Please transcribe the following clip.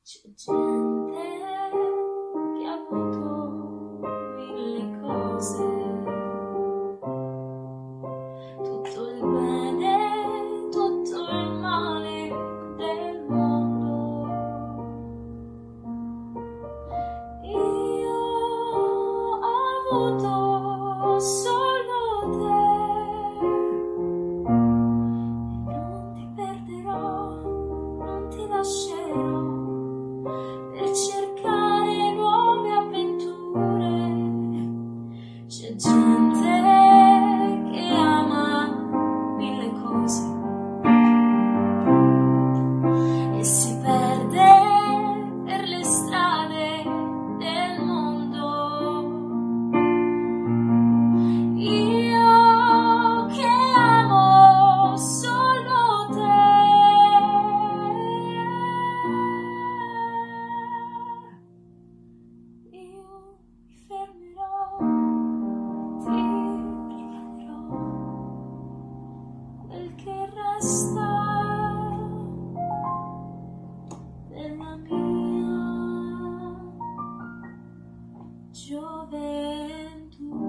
C'è gente che ha avuto mille cose, tutto il bene, tutto il male del mondo. Io ho avuto solo te e non ti perderò, non ti lascerò per cercare nuove avventure. C'è gente che ama mille cose e si perde per le strade del mondo. Io che amo solo te, io mi fermerò, ti rifarò quel che resta della mia gioventù.